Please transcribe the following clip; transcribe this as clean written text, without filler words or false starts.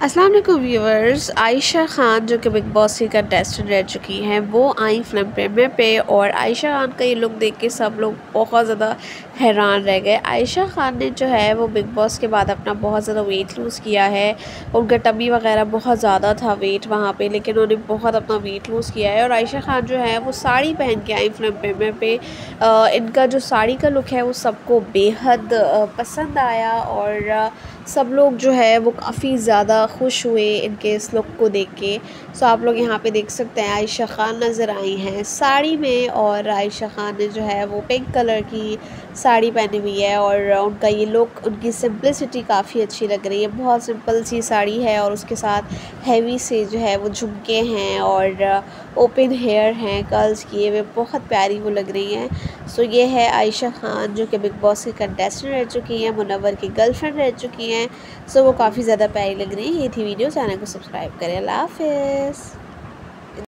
अस्सलाम वालेकुम व्यूअर्स। आयशा ख़ान जो कि बिग बॉस की कंटेस्टेंट रह चुकी हैं वो आई फिल्म प्रीमियर पे, और आयशा ख़ान का ये लुक देख के सब लोग बहुत ज़्यादा हैरान रह गए। आयशा ख़ान ने जो है वो बिग बॉस के बाद अपना बहुत ज़्यादा वेट लूज़ किया है। उनका टमी वगैरह बहुत ज़्यादा था वेट वहाँ पे, लेकिन उन्होंने बहुत अपना वेट लूज़ किया है। और आयशा ख़ान जो है वो साड़ी पहन के आई फिल्म प्रीमियर पे। इनका जो साड़ी का लुक है वो सबको बेहद पसंद आया, और सब लोग जो है वो काफ़ी ज़्यादा खुश हुए इनके इस लुक को देख के। सो आप लोग यहाँ पे देख सकते हैं आयशा ख़ान नज़र आई हैं साड़ी में, और आयशा ख़ान ने जो है वो पिंक कलर की साड़ी पहनी हुई है। और उनका ये लुक, उनकी सिंपलिसिटी काफ़ी अच्छी लग रही है। बहुत सिंपल सी साड़ी है और उसके साथ हैवी से जो है वो झुमके हैं और ओपन हेयर हैं कर्ल्स किए हुए, बहुत प्यारी वो लग रही हैं। सो ये है आयशा ख़ान जो कि बिग बॉस की कंटेस्टेंट रह चुकी हैं, मुनव्वर की गर्लफ्रेंड रह चुकी हैं। सो वो काफ़ी ज़्यादा प्यारी लग रही है। ये थी वीडियो, चैनल को सब्सक्राइब करें। अल्लाह हाफ़िज़।